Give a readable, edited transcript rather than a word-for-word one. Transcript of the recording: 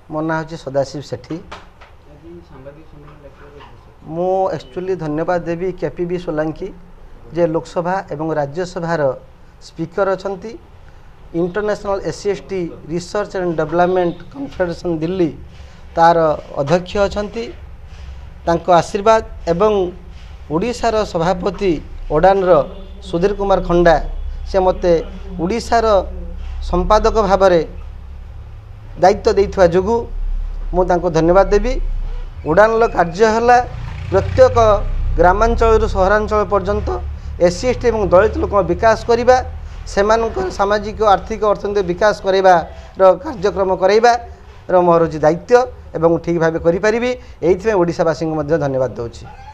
मो ना हूँ सदाशिव सेठी। मु एक्चुअली धन्यवाद देवी केपीबी सोलंकी जे लोकसभा एवं राज्यसभार स्पीकर अछंती। International SC ST research and development confederation Delhi तार अध्यक्ष अछंती। तांको आशीर्वाद एवं ओडिशार सभापति ओडान सुधीर कुमार खंडा से मते ओडिशार संपादक भाव दायित्व देइथवा जोगु मु तांको धन्यवाद देवी। उड़ान कार्य है प्रत्येक ग्रामांचल सहरांचल पर्यंत एससी/एसटी और दलित लोक विकास करवा से सामाजिक आर्थिक अर्थनैतिक विकास करार कार्यक्रम कराइबार मोर दायित्व एवं ठीक भाव करें। ये ओडिशावासी को धन्यवाद दूँ।